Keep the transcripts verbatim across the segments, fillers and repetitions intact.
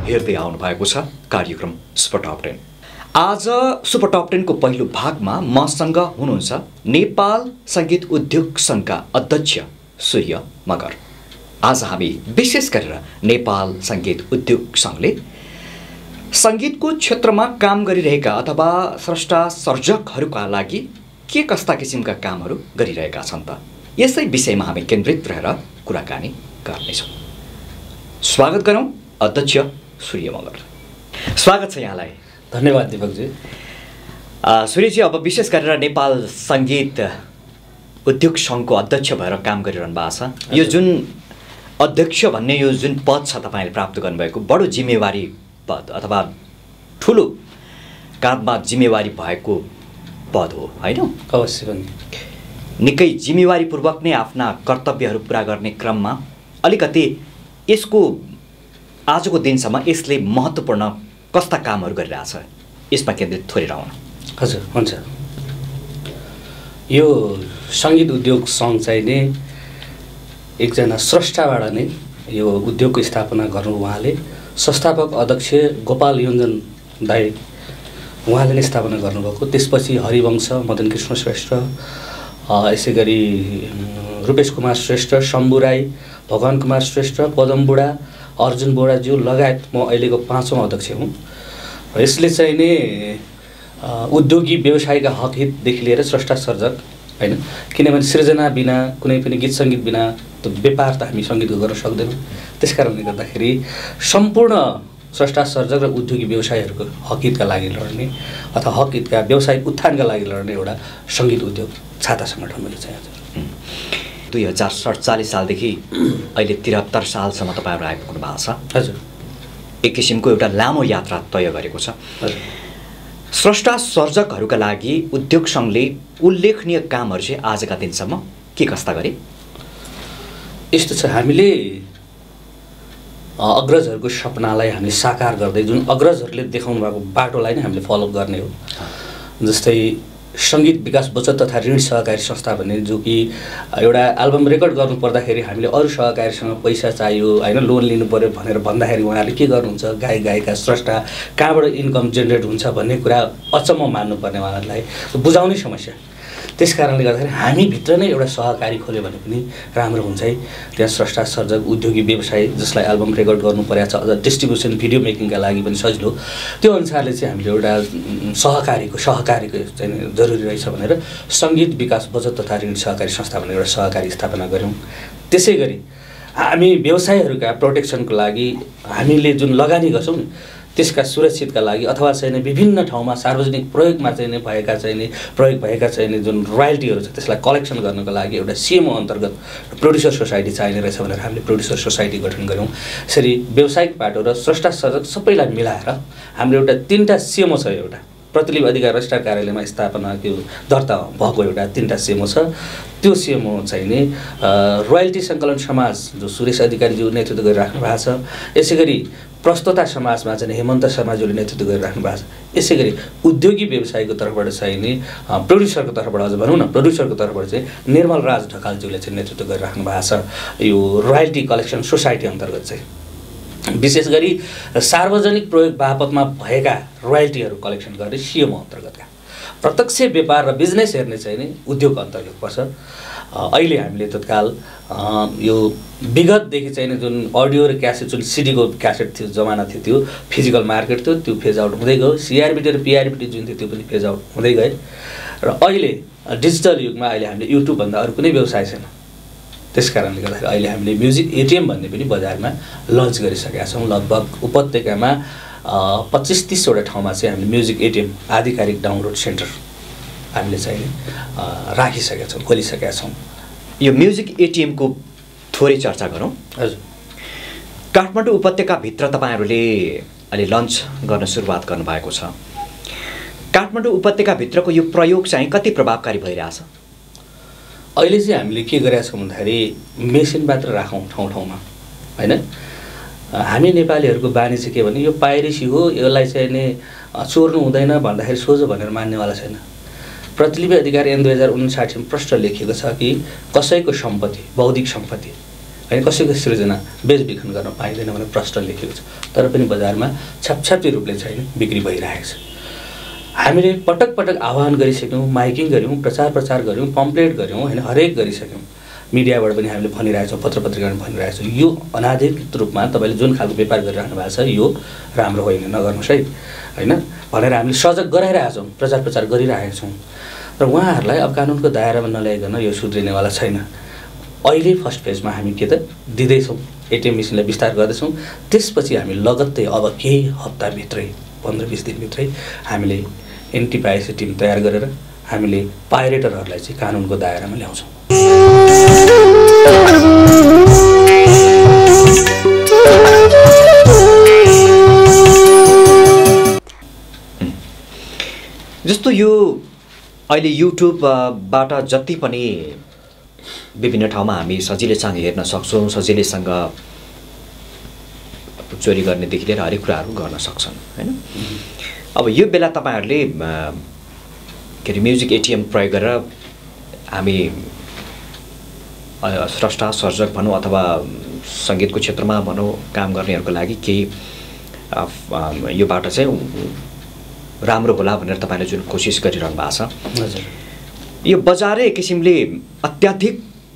हेर्दै आउनु भएको छ कार्यक्रम सुपर टप टेन। आज सुपर टप टेनको पहिलो भागमा मसँग हुनुहुन्छ नेपाल सङ्गीत उद्योग सङ्घका अध्यक्ष सूर्य मगर। आज हामी विशेष गरेर नेपाल सङ्गीत उद्योग सङ्घले सङ्गीतको क्षेत्रमा काम गरिरहेका अथवा स्रष्टा सर्जकहरूका लागि के कस्ता किसिमका कामहरू गरिरहेका छन् त, यसै विषयमा हामी केन्द्रित रहेर कुराकानी गर्नेछौँ। स्वागत गरौँ अध्यक्ष सूर्य मगर। स्वागत छ यहाँलाई। धन्यवाद दीपकजी। सूर्यजी, अब विशेष गरेर नेपाल सङ्गीत उद्योग सङ्घको अध्यक्ष भएर काम गरिरहनु भएको छ। यो जुन अध्यक्ष भन्ने यो जुन पद छ तपाईँले प्राप्त गर्नुभएको, बडो जिम्मेवारी पद अथवा ठुलो काममा जिम्मेवारी भएको पद हो होइन? अवश्य पनि। निकै जिम्मेवारीपूर्वक नै आफ्ना कर्तव्यहरू पुरा गर्ने क्रममा अलिकति यसको आजको दिनसम्म यसले महत्त्वपूर्ण कस्ता कामहरू गरिरहेछ, यसमा केन्द्रित थोरै रहन। हजुर, हुन्छ। यो सङ्गीत उद्योग सङ्घ चाहिँ नै एकजना स्रष्टाबाट नै यो उद्योगको स्थापना गर्नु उहाँले, संस्थापक अध्यक्ष गोपाल योञ्जन दाई उहाँले नै स्थापना गर्नुभएको। त्यसपछि हरिवंश, मदन कृष्ण श्रेष्ठ, यसै गरी रूपेश कुमार श्रेष्ठ, शम्भु राई, भगवान कुमार श्रेष्ठ, पदम बुढा, अर्जुन बोराज्यू लगायत म अहिलेको पाँचौँ अध्यक्ष हुँ। र यसले चाहिँ नै उद्योगी व्यवसायका हक हितदेखि लिएर स्रष्टा सर्जक होइन, किनभने सृजना बिना, कुनै पनि गीत सङ्गीत बिना त व्यापार त हामी सङ्गीतको गर्न सक्दैनौँ। त्यस कारणले गर्दाखेरि सम्पूर्ण स्रष्टा सर्जक र उद्योगी व्यवसायहरूको हक हितका लागि लड्ने अथवा हक हितका व्यावसायिक उत्थानका लागि लड्ने एउटा सङ्गीत उद्योग छाता सङ्गठन मैले चाहिँ हजुर दुई हजार सडचालिस सालदेखि अहिले त्रिहत्तर सालसम्म तपाईँहरू आइपुग्नु भएको छ। हजुर, एक किसिमको एउटा लामो यात्रा तय गरेको छ। स्रष्टा सर्जकहरूका लागि उद्योग सङ्घले उल्लेखनीय कामहरू चाहिँ आजका दिनसम्म के कस्ता गरे? यस्तो छ, हामीले अग्रजहरूको सपनालाई हामीले साकार गर्दै जुन अग्रजहरूले देखाउनु भएको बाटोलाई नै हामीले फलो गर्ने हो। जस्तै सङ्गीत विकास बचत तथा ऋण सहकारी संस्था भन्ने, जो कि एउटा एल्बम रेकर्ड गर्नु पर्दाखेरि हामीले अरू सहकारीसँग पैसा चाहियो होइन, लोन लिनु पऱ्यो भनेर भन्दाखेरि उहाँहरूले के गर्नुहुन्छ, गायक गायिका स्रष्टा कहाँबाट इन्कम जेनेरेट हुन्छ भन्ने कुरा अचम्म मान्नुपर्ने उहाँहरूलाई बुझाउने समस्या। त्यस कारणले गर्दाखेरि हामीभित्र नै एउटा सहकारी खोल्यो भने पनि राम्रो हुन्छ है। त्यहाँ स्रष्टा सर्जक उद्योगी व्यवसाय जसलाई एल्बम रेकर्ड गर्नु परेको छ, अझ डिस्ट्रिब्युसन भिडियो मेकिङका लागि पनि सजिलो, त्यो अनुसारले चाहिँ हामीले एउटा सहकारीको सहकारीको चाहिँ जरुरी रहेछ भनेर सङ्गीत विकास बचत तथा ऋण सहकारी संस्था भनेर एउटा सहकारी स्थापना गऱ्यौँ। त्यसै गरी हामी व्यवसायहरूका प्रोटेक्सनको लागि हामीले जुन लगानी गर्छौँ नि, त्यसका सुरक्षितका लागि अथवा चाहिँ विभिन्न ठाउँमा सार्वजनिक प्रयोगमा चाहिँ भएका चाहिँ प्रयोग भएका चाहिँ जुन रोयल्टीहरू छ त्यसलाई कलेक्सन गर्नको लागि एउटा सिएमओ अन्तर्गत प्रोड्युसर सोसाइटी चाहिने रहेछ भनेर हामीले प्रोड्युसर सोसाइटी गठन गऱ्यौँ। यसरी व्यावसायिक बाटो र स्रष्टा सर्जक सबैलाई मिलाएर हाम्रो एउटा तिनवटा सिएमओ छ। एउटा प्रतिलिपि अधिकार रजिस्ट्रार कार्यालयमा स्थापना त्यो दर्ता भएको एउटा तिनवटा सिएमओ छ। त्यो सिएमओ चाहिँ नि रोयल्टी सङ्कलन समाज जो सुरेश अधिकारीज्यू नेतृत्व गरिराख्नु भएको छ, यसै गरी प्रस्तोता समाजमा चाहिँ हेमन्त शर्माज्यूले नेतृत्व गरिराख्नु भएको छ। यसै गरी उद्योगी व्यवसायको तर्फबाट चाहिँ नि प्रोड्युसरको तर्फबाट अझ भनौँ न प्रोड्युसरको तर्फबाट चाहिँ निर्मल राज ढकालज्यूले चाहिँ नेतृत्व गरिराख्नु भएको छ। यो रोयल्टी कलेक्सन सोसाइटी अन्तर्गत चाहिँ विशेष गरी सार्वजनिक प्रयोग बापतमा भएका रोयल्टीहरू कलेक्सन गर्ने सिएमओ अन्तर्गतका प्रत्यक्ष व्यापार र बिजनेस हेर्ने चाहिँ नि उद्योग अन्तर्गत पर्छ। अहिले हामीले तत्काल यो विगतदेखि चाहिँ जुन अडियो र क्यासेट जुन सिडीको क्यासेट थियो जमाना थियो, त्यो फिजिकल मार्केट थियो, त्यो फेज आउट हुँदै गयो। सिआरबिटी र पिआरबिटी जुन थियो त्यो पनि फेज आउट हुँदै गए र अहिले डिजिटल युगमा अहिले हामीले युट्युबभन्दा अरू कुनै व्यवसाय छैन। त्यस कारणले गर्दाखेरि अहिले हामीले म्युजिक एटिएम भन्ने पनि बजारमा लन्च गरिसकेका छौँ। लगभग उपत्यकामा पच्चिस तिसवटा ठाउँमा चाहिँ हामीले म्युजिक एटिएम आधिकारिक डाउनलोड सेन्टर हामीले चाहिँ राखिसकेका छौँ, खोलिसकेका छौँ। यो म्युजिक एटिएमको थोरै चर्चा गरौँ। हजुर, काठमाडौँ उपत्यकाभित्र तपाईँहरूले अहिले लन्च गर्न सुरुवात गर्नुभएको छ। काठमाडौँ उपत्यकाभित्रको यो प्रयोग चाहिँ कति प्रभावकारी भइरहेछ? अहिले चाहिँ हामीले के गरेका छौँ भन्दाखेरि मेसिन मात्र राखौँ ठाउँ ठाउँमा होइन। हामी नेपालीहरूको बानी चाहिँ के भने यो पाइरेसी हो, यसलाई चाहिँ नि चोर्नु हुँदैन भन्दाखेरि सोझो भनेर मान्नेवाला छैन। प्रतिलिपि अधिकार ऐन दुई हजार उन्साठी में प्रश्न लेखिएको छ कि कसैको सम्पत्ति बौद्धिक सम्पत्ति होइन कसैको सृजना बेचबिखन गर्न पाइँदैन भनेर प्रश्न लेखेको छ तर पनि बजारमा छापछापी रूपले चाहिँ बिक्री भइरहेको छ हामीले पटक पटक आह्वान गरिसक्यौँ माइकिङ गऱ्यौँ प्रचार प्रचार गऱ्यौँ पम्पलेट गऱ्यौँ होइन हरेक गरिसक्यौँ मिडियाबाट पनि हामीले भनिरहेछौँ पत्र पत्रिकामा भनिरहेछौँ यो अनाधिकृत रूपमा तपाईँले जुन खालको व्यापार गरिरहनु भएको छ यो राम्रो होइन नगर्नुहोस् है होइन भनेर हामीले सजग गराइरहेका छौँ प्रचार प्रचार गरिरहेका छौँ र उहाँहरूलाई अब कानुनको दायरामा नल्याइकन यो सुध्रिनेवाला छैन अहिले फर्स्ट फेजमा हामी के त दिँदैछौँ एटिएम मेसिनलाई विस्तार गर्दैछौँ त्यसपछि हामी लगत्तै अब केही हप्ताभित्रै पन्ध्र बिस दिनभित्रै हामीले एन्टी पाइरेसी टिम तयार गरेर हामीले पाइरेटरहरूलाई चाहिँ कानुनको दायरामा ल्याउँछौँ जस्तो यो अहिले युट्युबबाट जति पनि विभिन्न ठाउँमा हामी सजिलैसँग हेर्न सक्छौँ सजिलैसँग चोरी गर्नेदेखि लिएर हरेक कुराहरू गर्न सक्छन् होइन अब यो बेला तपाईँहरूले के अरे म्युजिक एटिएम प्रयोग गरेर हामी स्रष्टा सर्जक भनौँ अथवा सङ्गीतको क्षेत्रमा भनौँ काम गर्नेहरूको लागि केही यो बाटो चाहिँ राम्रो होला भनेर तपाईँले जुन कोसिस गरिरहनु भएको छ यो बजारै किसिमले अत्याधिक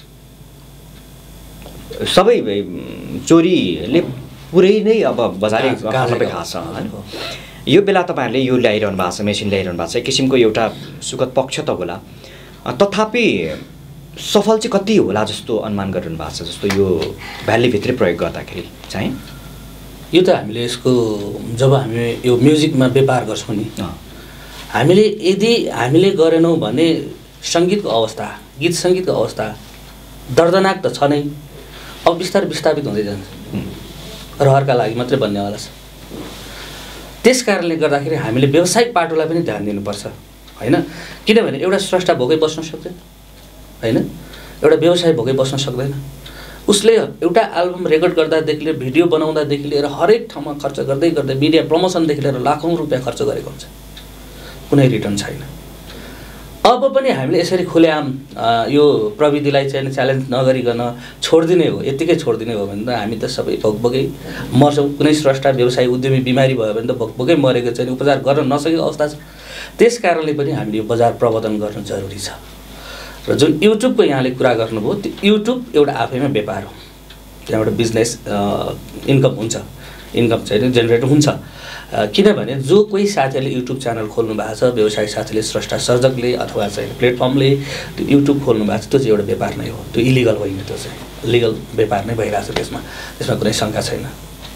सबै चोरीले पुरै नै अब बजारै सबै खास छ होइन यो बेला तपाईँहरूले यो ल्याइरहनु भएको छ मेसिन ल्याइरहनु भएको छ एक किसिमको एउटा सुखद पक्ष त होला तथापि सफल चाहिँ कति होला जस्तो अनुमान गरिरहनु भएको छ जस्तो यो भ्यालीभित्रै प्रयोग गर्दाखेरि चाहिँ यो त हामीले यसको जब हामी यो म्युजिकमा व्यापार गर्छौँ नि हामीले यदि हामीले गरेनौँ भने सङ्गीतको अवस्था गीत सङ्गीतको अवस्था दर्दनाक त छ नै अब बिस्तारै विस्थापित हुँदै जान्छ रहरका लागि मात्रै बन्नेवाला छ त्यस कारणले गर्दाखेरि हामीले व्यावसायिक पाटोलाई पनि ध्यान दिनुपर्छ होइन किनभने एउटा स्रष्टा भोकै बस्न सक्दैन होइन एउटा व्यवसाय भोकै बस्न सक्दैन उसले एउटा एल्बम रेकर्ड गर्दादेखि लिएर भिडियो बनाउँदादेखि लिएर हरेक ठाउँमा खर्च गर्दै गर्दै मिडिया प्रमोसनदेखि लिएर लाखौँ रुपियाँ खर्च गरेको हुन्छ कुनै रिटर्न छैन अब पनि हामीले यसरी खुलेआम यो प्रविधिलाई चाहिँ च्यालेन्ज नगरिकन छोडिदिने हो यत्तिकै छोडिदिने हो भने त हामी त सबै भोकभोकै मर्छौँ कुनै स्रष्टा व्यवसायी उद्यमी बिमारी भयो भने त भोकभोकै मरेको चाहिँ उपचार गर्न नसकेको अवस्था छ त्यस कारणले पनि हामीले यो बजार प्रवर्धन गर्न जरुरी छ र जुन युट्युबको यहाँले कुरा गर्नुभयो त्यो युट्युब एउटा आफैमा व्यापार हो त्यहाँबाट बिजनेस इन्कम हुन्छ इन्कम चाहिँ जेनेरेट हुन्छ किनभने जो कोही साथीहरूले युट्युब च्यानल खोल्नु भएको छ व्यवसायिक साथीले स्रष्टा सर्जकले अथवा चाहिँ प्लेटफर्मले त्यो युट्युब खोल्नु भएको छ त्यो चाहिँ एउटा व्यापार नै हो त्यो इलिगल होइन त्यो चाहिँ लिगल व्यापार नै भइरहेको छ त्यसमा त्यसमा कुनै शङ्का छैन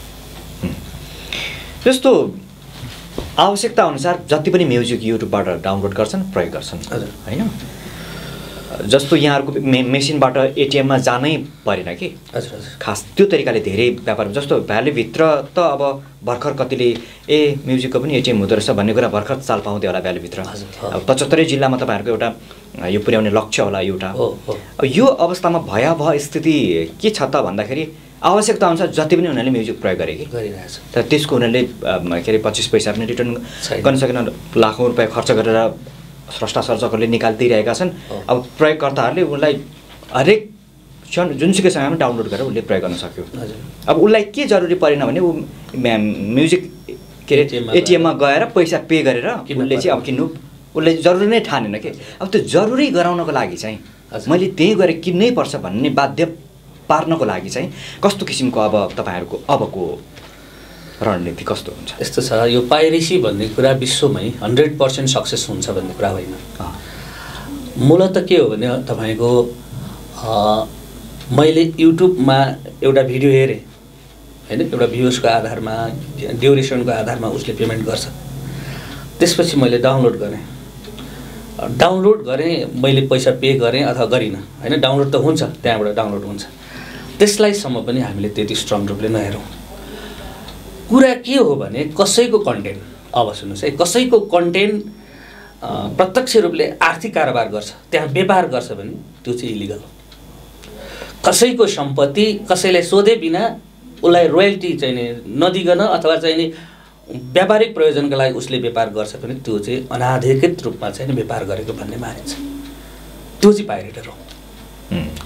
जस्तो आवश्यकता अनुसार जति पनि म्युजिक युट्युबबाट डाउनलोड गर्छन् प्रयोग गर्छन् हजुर होइन जस्तो यहाँहरूको मे मेसिनबाट एटिएममा जानै परेन कि हजुर हजुर खास त्यो तरिकाले धेरै व्यापार जस्तो भ्यालीभित्र त अब भर्खर कतिले ए म्युजिकको पनि एटिएम हुँदो रहेछ भन्ने कुरा भर्खर चाल पाउँदै होला भ्यालीभित्र अब पचहत्तरै जिल्लामा तपाईँहरूको एउटा यो पुर्याउने लक्ष्य होला एउटा अब यो अवस्थामा भयावह स्थिति के छ त भन्दाखेरि आवश्यकता अनुसार जति पनि उनीहरूले म्युजिक प्रयोग गरे कि गरिरहेछ तर त्यसको उनीहरूले के अरे पच्चिस पैसा पनि रिटर्न गर्न सकेन लाखौँ रुपियाँ खर्च गरेर स्रष्टा सर्जकहरूले निकालिदिइरहेका छन् अब प्रयोगकर्ताहरूले उसलाई हरेक क्षण जुनसुकै समयमा डाउनलोड गरेर उसले प्रयोग गर्न सक्यो अब उसलाई के जरुरी परेन भने ऊ म्युजिक के अरे एटिएममा गएर पैसा पे गरेर उसले चाहिँ अब किन्नु उसले जरुरी नै ठानेन कि अब त्यो जरुरी गराउनको लागि चाहिँ मैले त्यही गरेर किन्नै पर्छ भन्ने बाध्य पार्नको लागि चाहिँ कस्तो किसिमको अब तपाईँहरूको अबको रणनीति कस्तो हुन्छ यस्तो छ यो पाइरेसी भन्ने कुरा विश्वमै हन्ड्रेड पर्सेन्ट सक्सेस हुन्छ भन्ने कुरा होइन मूलत के हो भने तपाईँको मैले युट्युबमा एउटा भिडियो हेरेँ होइन एउटा भ्युजको आधारमा ड्युरेसनको आधारमा उसले पेमेन्ट गर्छ त्यसपछि मैले डाउनलोड गरेँ डाउनलोड गरेँ मैले पैसा पे गरेँ अथवा गरिनँ होइन डाउनलोड त हुन्छ त्यहाँबाट डाउनलोड हुन्छ त्यसलाईसम्म पनि हामीले त्यति स्ट्रङ रूपले नहेरौँ कुरा के हो भने कसैको कन्टेन्ट अब सुन्नुहोस् है कसैको कन्टेन्ट प्रत्यक्ष रूपले आर्थिक कारोबार गर्छ त्यहाँ व्यापार गर्छ भने त्यो चाहिँ इलिगल हो कसैको सम्पत्ति कसैलाई सोधे बिना उसलाई रोयल्टी चाहिँ नि नदिकन अथवा चाहिँ नि व्यापारिक प्रयोजनका लागि उसले व्यापार गर्छ भने त्यो चाहिँ अनाधिकृत रूपमा चाहिँ व्यापार गरेको भन्ने मानिन्छ त्यो चाहिँ पाइरेटर हो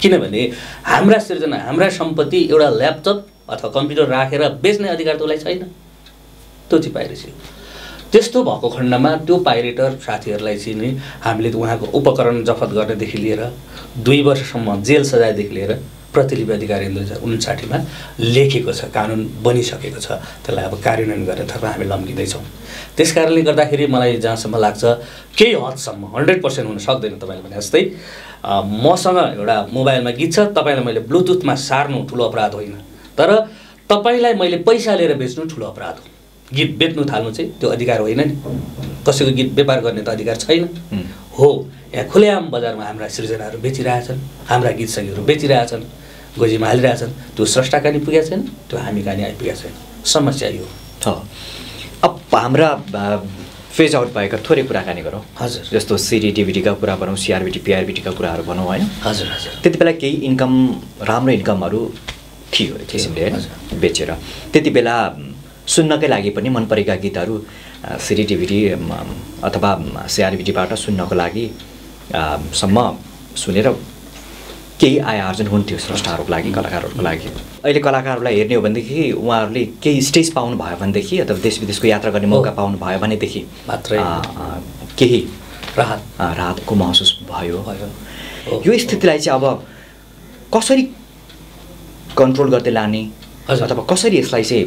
किनभने हाम्रा सृजना हाम्रा सम्पत्ति एउटा ल्यापटप अथवा कम्प्युटर राखेर बेच्ने अधिकार त उसलाई छैन, त्यो चाहिँ पाइरेसी हो। त्यस्तो भएको खण्डमा त्यो पाइरेटर साथीहरूलाई चाहिँ नि हामीले उहाँको उपकरण जफत गर्नेदेखि लिएर दुई वर्षसम्म जेल सजायदेखि लिएर प्रतिलिपि अधिकार दुई हजार उन्साठीमा लेखेको छ, कानुन बनिसकेको छ, त्यसलाई अब कार्यान्वयन गर्नेतर्फ हामी लम्किँदैछौँ। त्यस कारणले गर्दाखेरि मलाई जहाँसम्म लाग्छ केही हदसम्म हन्ड्रेड पर्सेन्ट हुन सक्दैन। तपाईँले भने जस्तै मसँग एउटा मोबाइलमा गीत छ, तपाईँलाई मैले ब्लुटुथमा सार्नु ठुलो अपराध होइन, तर तपाईँलाई मैले पैसा लिएर बेच्नु ठुलो अपराध हो। गीत बेच्नु थाल्नु चाहिँ त्यो अधिकार होइन नि, कसैको गीत व्यापार गर्ने त अधिकार छैन हो। यहाँ खुलेआम बजारमा हाम्रा सृजनाहरू बेचिरहेछन्, हाम्रा गीत सङ्गीतहरू बेचिरहेछन्, गोजीमा हालिरहेछन्, त्यो स्रष्टा कहाँ पुगेको छैन, त्यो हामी कहाँ आइपुगेको छैन। समस्या यो हो। अब हाम्रा फेज आउट भएका थोरै कुराकानी गरौँ। हजुर, जस्तो सिडी डिभिडीका कुरा भनौँ, सिआरबिटी पिआरबिटीका कुराहरू भनौँ होइन। हजुर हजुर। त्यति बेला केही इन्कम राम्रो इन्कमहरू थियो एक किसिमले होइन बेचेर। त्यति बेला सुन्नकै लागि पनि मन परेका गीतहरू सिडी डिभिडी अथवा सिआरबिटीबाट सुन्नको लागि सम्म सुनेर केही आय आर्जन हुन्थ्यो स्रष्टाहरूको लागि, कलाकारहरूको लागि। अहिले कलाकारहरूलाई हेर्ने हो भनेदेखि उहाँहरूले केही स्टेज पाउनु भयो भनेदेखि अथवा देश विदेशको यात्रा गर्ने मौका पाउनु भयो भनेदेखि मात्रै केही राहत राहतको महसुस भयो। यो स्थितिलाई चाहिँ अब कसरी कन्ट्रोल गर्दै लाने अथवा कसरी यसलाई चाहिँ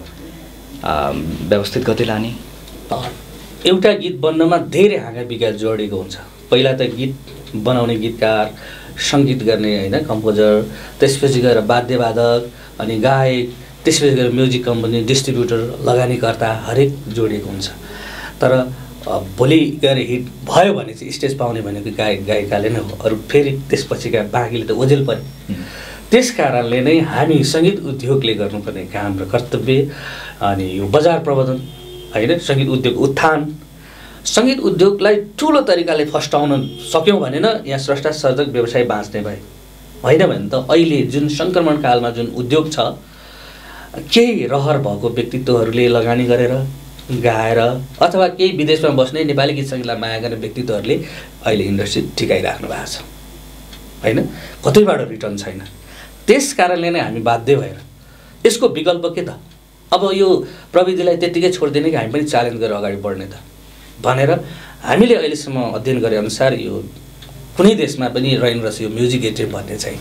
व्यवस्थित गर्दै लाने? एउटा गीत बन्नमा धेरै हाँगा बिगा जोडिएको हुन्छ। पहिला त गीत बनाउने गीतकार, सङ्गीत गर्ने होइन कम्पोजर, त्यसपछि गएर वाद्यवादक अनि गायक, त्यसपछि गएर म्युजिक कम्पनी, डिस्ट्रिब्युटर, लगानीकर्ता हरेक जोडिएको हुन्छ। तर भोलि गएर हिट भयो भने चाहिँ स्टेज पाउने भनेको गायक गायिकाले नै हो, अरू फेरि त्यसपछिका बाँकीले त ओझेल परे। त्यस कारणले नै हामी सङ्गीत उद्योगले गर्नुपर्ने काम र कर्तव्य अनि यो बजार प्रबन्धन होइन, सङ्गीत उद्योग उत्थान, सङ्गीत उद्योगलाई ठुलो तरिकाले फस्टाउन सक्यौँ भने न यहाँ स्रष्टा सर्जक व्यवसाय बाँच्ने भए। होइन भने त अहिले जुन सङ्क्रमण कालमा जुन उद्योग छ, केही रहर भएको व्यक्तित्वहरूले लगानी गरेर गाएर अथवा केही विदेशमा बस्ने नेपाली गीत सङ्गीतलाई माया गर्ने व्यक्तित्वहरूले अहिले इन्डस्ट्री टिकाइराख्नु भएको छ होइन, कतैबाट रिटर्न छैन। त्यस कारणले नै हामी बाध्य भएर यसको विकल्प के त, अब यो प्रविधिलाई त्यत्तिकै छोडिदिने कि हामी पनि च्यालेन्ज गरेर अगाडि बढ्ने त भनेर हामीले अहिलेसम्म अध्ययन गरे अनुसार यो कुनै देशमा पनि रहेन रहेछ यो म्युजिक एटिएम भन्ने चाहिँ।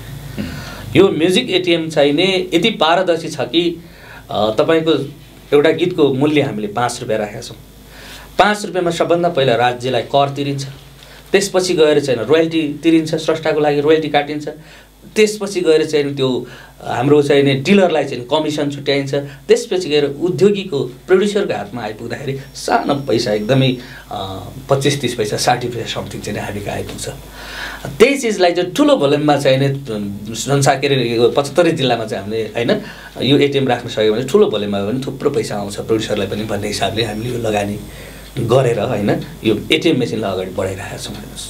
यो म्युजिक एटिएम चाहिने यति पारदर्शी छ कि तपाईँको एउटा गीतको मूल्य हामीले पाँच रुपियाँ राखेका छौँ। पाँच रुपियाँमा सबभन्दा पहिला राज्यलाई कर तिरिन्छ, त्यसपछि गएर चाहिँ रोयल्टी तिरिन्छ, स्रष्टाको लागि रोयल्टी काटिन्छ, त्यसपछि गएर चाहिँ त्यो हाम्रो चाहिने डिलरलाई चाहिँ कमिसन छुट्याइन्छ, त्यसपछि गएर उद्योगीको प्रोड्युसरको हातमा आइपुग्दाखेरि सानो पैसा एकदमै पच्चिस तिस पैसा साठी पैसा समथिङ चाहिँ हामीको आइपुग्छ। त्यही चिजलाई चाहिँ ठुलो भोल्युममा चाहिने संसार के अरे पचहत्तरै जिल्लामा चाहिँ हामीले होइन यो एटिएम राख्न सक्यो भने ठुलो भोल्युममा पनि थुप्रो पैसा आउँछ प्रोड्युसरलाई पनि भन्ने हिसाबले हामीले यो लगानी गरेर होइन यो एटिएम मेसिनलाई अगाडि बढाइरहेका छौँ। हेर्नुहोस्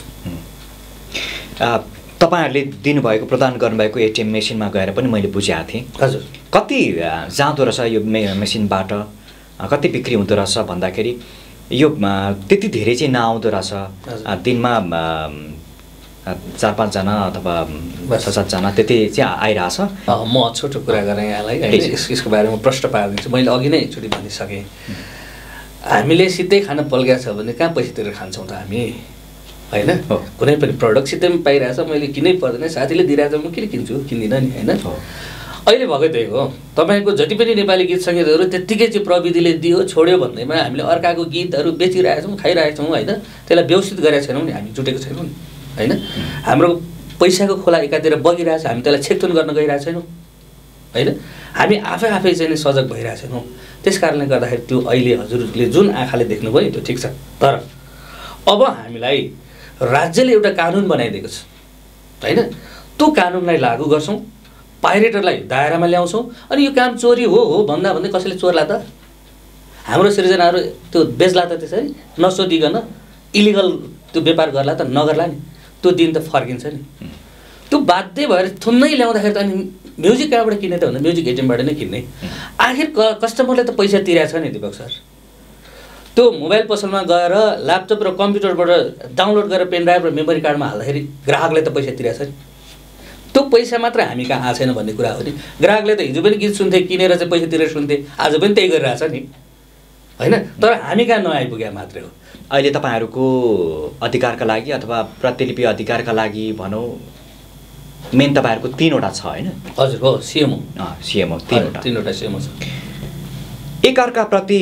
तपाईँहरूले दिनुभएको प्रदान गर्नुभएको एटिएम मेसिनमा गएर पनि मैले बुझाएको थिएँ। हजुर, कति जाँदो रहेछ यो मे मेसिनबाट, कति बिक्री हुँदो रहेछ भन्दाखेरि यो त्यति धेरै चाहिँ नआउँदो रहेछ। दिनमा चार पाँचजना अथवा छ सातजना त्यति चाहिँ आइरहेछ। म छोटो कुरा गरेँ यहाँलाई होइन, यसको बारेमा प्रश्न पारिदिन्छु। मैले अघि नै एकचोटि भनिसकेँ, हामीले सिधै खान पल्किया छ भने कहाँ पैसा तिरेर खान्छौँ त हामी होइन। कुनै पनि प्रडक्ट सिधैमा पाइरहेछ, मैले किनै पर्दैन, साथीले दिइरहेछ म किन किन्छु, किन्दिनँ नि होइन। अहिले भएकै त्यही हो, तपाईँको जति पनि नेपाली गीत सङ्गीतहरू त्यत्तिकै चाहिँ प्रविधिले दियो छोड्यो भन्दैमा हामीले अर्काको गीतहरू बेचिरहेछौँ, खाइरहेछौँ होइन, त्यसलाई व्यवस्थित गरेका छैनौँ नि, हामी जुटेको छैनौँ नि होइन। हाम्रो पैसाको खोला एकातिर बगिरहेछ, हामी त्यसलाई छेकथुन गर्न गइरहेको छैनौँ होइन, हामी आफै आफै चाहिँ सजग भइरहेको छैनौँ। त्यस कारणले गर्दाखेरि त्यो अहिले हजुरले जुन आँखाले देख्नुभयो नि त्यो ठिक छ, तर अब हामीलाई राज्यले एउटा कानुन बनाइदिएको छ होइन, त्यो कानुनलाई लागू गर्छौँ, पाइरेटरलाई दायरामा ल्याउँछौँ, अनि यो काम चोरी हो हो भन्दा भन्दै कसैले चोर्ला त, हाम्रो सृजनाहरू त्यो बेच्ला त, त्यसरी नसोधिकन इलिगल त्यो व्यापार गर्ला त नगर्ला नि, त्यो दिन त फर्किन्छ नि। त्यो बाध्य भएर थुन्नै ल्याउँदाखेरि त अनि म्युजिक कहाँबाट किन्ने त भन्दा म्युजिक एटिएमबाट नै किन्ने। आखिर क कस्टमरले त पैसा तिरेको छ नि दिपक सर, त्यो मोबाइल पसलमा गएर ल्यापटप र कम्प्युटरबाट डाउनलोड गरेर पेन ड्राइभ र मेमोरी कार्डमा हाल्दाखेरि ग्राहकले त पैसा तिरेको छ नि त्यो पैसा मात्र हामी कहाँ आएको छैन भन्ने कुरा हो नि। ग्राहकले त हिजो पनि गीत सुन्थे, किनेर चाहिँ पैसा तिरेर सुन्थे, आज पनि त्यही गरिरहेछ नि होइन। तर हामी कहाँ नआइपुग्या मात्रै हो। अहिले तपाईँहरूको अधिकारका लागि अथवा प्रतिलिपि अधिकारका लागि भनौँ मेन तपाईँहरूको तिनवटा छ होइन? हजुर हो, सिएम हो। सिएम हो, तिनवटा तिनवटा सिएम छ। एकअर्काप्रति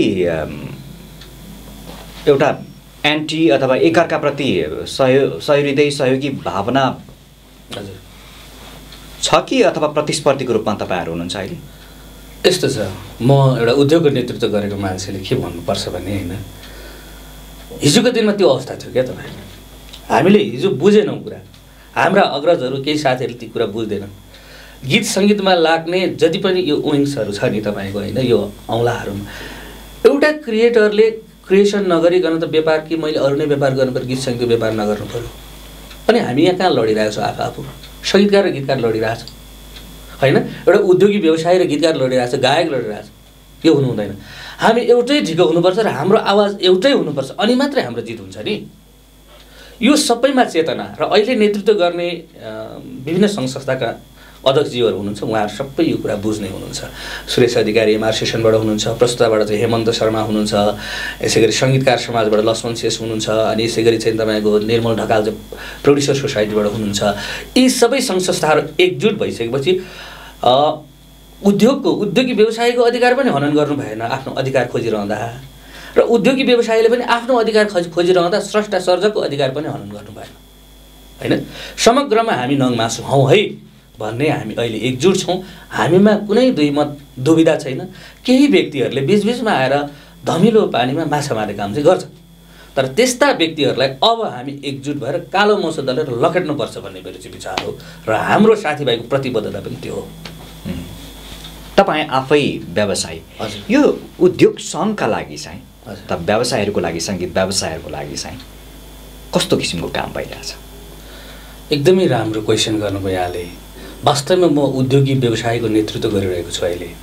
एउटा एन्टी अथवा एकअर्काप्रति सहयोग सहृदय सहयोगी भावना हजुर छ कि अथवा प्रतिस्पर्धीको रूपमा तपाईँहरू हुनुहुन्छ अहिले? यस्तो छ, म एउटा उद्योगको नेतृत्व गरेको मान्छेले के भन्नुपर्छ भने होइन, हिजोको दिनमा त्यो अवस्था थियो क्या तपाईँ। हामीले हिजो बुझेनौँ कुरा, हाम्रा अग्रजहरू केही साथीहरूले ती कुरा बुझ्दैनन्। गीत सङ्गीतमा लाग्ने जति पनि यो विङ्सहरू छ नि तपाईँको होइन, यो औँलाहरूमा एउटा क्रिएटरले क्रिएसन नगरिकन त व्यापार कि मैले अरू नै व्यापार गर्नु पर्यो, गीत सङ्गीतको व्यापार नगर्नु पऱ्यो। अनि हामी यहाँ कहाँ लडिरहेको छौँ? आफू आफू सङ्गीतकार र गीतकार लडिरहेछ होइन, एउटा उद्योगी व्यवसाय र गीतकार लडिरहेछ, गायक लडिरहेछ। यो हुनु हुँदैन। हामी एउटै ढिको हुनुपर्छ र हाम्रो आवाज एउटै हुनुपर्छ, अनि मात्रै हाम्रो जित हुन्छ नि। यो सबैमा चेतना र अहिले नेतृत्व गर्ने विभिन्न सङ्घ संस्थाका अध्यक्षज्यूहरू हुनुहुन्छ, उहाँहरू सबै यो कुरा बुझ्ने हुनुहुन्छ। सुरेश अधिकारी एमआर सेसनबाट हुनुहुन्छ, प्रस्तुताबाट चाहिँ हेमन्त शर्मा हुनुहुन्छ, यसै गरी सङ्गीतकार समाजबाट लक्ष्मण शेष हुनुहुन्छ, अनि यसै गरी चाहिँ तपाईँको निर्मल ढकाल चाहिँ प्रोड्युसर सोसाइटीबाट हुनुहुन्छ। यी सबै सङ्घ संस्थाहरू एकजुट भइसकेपछि उद्योगको उद्योगी व्यवसायको अधिकार पनि हनन गर्नु भएन आफ्नो अधिकार खोजिरहँदा, र उद्योगी व्यवसायले पनि आफ्नो अधिकार खोजि खोजिरहँदा स्रष्टा सर्जकको अधिकार पनि हनन गर्नु भएन होइन। समग्रमा हामी नङमासु हौँ है भन्ने हामी अहिले एकजुट छौँ। हामीमा कुनै दुई मत दुविधा छैन। केही व्यक्तिहरूले बिचबिचमा आएर धमिलो पानीमा माछा मार्ने काम चाहिँ गर्छ, तर त्यस्ता व्यक्तिहरूलाई अब हामी एकजुट भएर कालो मौसो दलेर लखेट्नुपर्छ भन्ने मेरो चाहिँ विचार हो, र हाम्रो साथीभाइको प्रतिबद्धता पनि त्यो हो। तपाईँ आफै व्यवसायी, यो उद्योग सङ्घका लागि चाहिँ त व्यवसायहरूको लागि, सङ्गीत व्यवसायहरूको लागि चाहिँ कस्तो किसिमको काम भइरहेछ? एकदमै राम्रो क्वेसन गर्नुभयो यहाँले। वास्तवमा म उद्योगी व्यवसायको नेतृत्व गरिरहेको छु अहिले।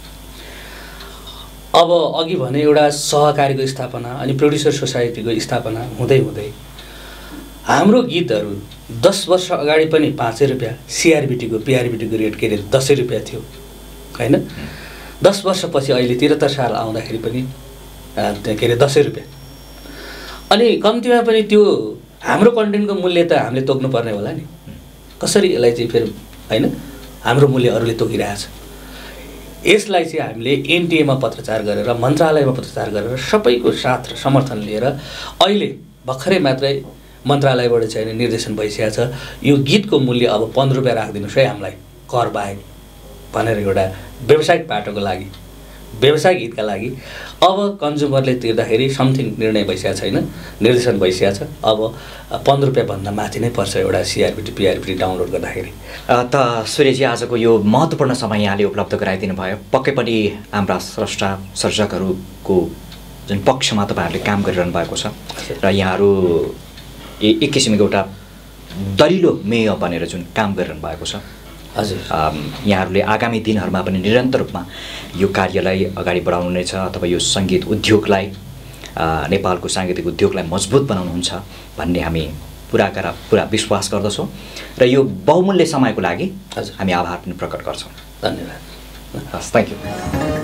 अब अघि भने एउटा सहकारीको स्थापना अनि प्रोड्युसर सोसाइटीको स्थापना हुँदै हुँदै हाम्रो गीतहरू दस वर्ष अगाडि पनि पाँचै रुपियाँ सिआरबिटीको पिआरबिटीको रेट के अरे दसै रुपियाँ थियो होइन। दस वर्षपछि अहिले त्रिहत्तर साल आउँदाखेरि पनि के अरे दसै रुपियाँ। अनि कम्तीमा पनि त्यो हाम्रो कन्टेन्टको मूल्य त हामीले तोक्नुपर्ने होला नि। कसरी यसलाई चाहिँ फेरि होइन हाम्रो मूल्य अरूले तोकिरहेछ। यसलाई चाहिँ हामीले एनटिएमा पत्रचार गरेर, मन्त्रालयमा पत्रचार गरेर सबैको साथ र समर्थन लिएर अहिले भर्खरै मात्रै मन्त्रालयबाट चाहिँ निर्देशन भइसकेको छ, यो गीतको मूल्य अब पन्ध्र रुपियाँ राखिदिनुहोस् है हामीलाई कर बाहेक भनेर एउटा व्यावसायिक पाटोको लागि, व्यावसायिक हितका लागि अब कन्ज्युमरले तिर्दाखेरि समथिङ निर्णय भइसकेको छैन, निर्देशन भइसकेको छ। अब पन्ध्र रुपियाँभन्दा माथि नै पर्छ एउटा सिआरबिटी पिआरबिटी डाउनलोड गर्दाखेरि। त सुरेशजी, आजको यो महत्त्वपूर्ण समय यहाँले उपलब्ध गराइदिनु भयो। पक्कै पनि हाम्रा स्रष्टा सर्जकहरूको जुन पक्षमा तपाईँहरूले काम गरिरहनु भएको छ र यहाँहरू एक किसिमको एउटा दरिलो मेय बनेर जुन काम गरिरहनु भएको छ, हजुर यहाँहरूले आगामी दिनहरूमा पनि निरन्तर रूपमा यो कार्यलाई अगाडि बढाउनुहुनेछ अथवा यो सङ्गीत उद्योगलाई, नेपालको साङ्गीतिक उद्योगलाई मजबुत बनाउनुहुन्छ भन्ने हामी पुराका पुरा विश्वास गर्दछौँ र यो बहुमूल्य समयको लागि हामी आभार पनि प्रकट गर्छौँ। धन्यवाद। हस्, थ्याङ्क यू।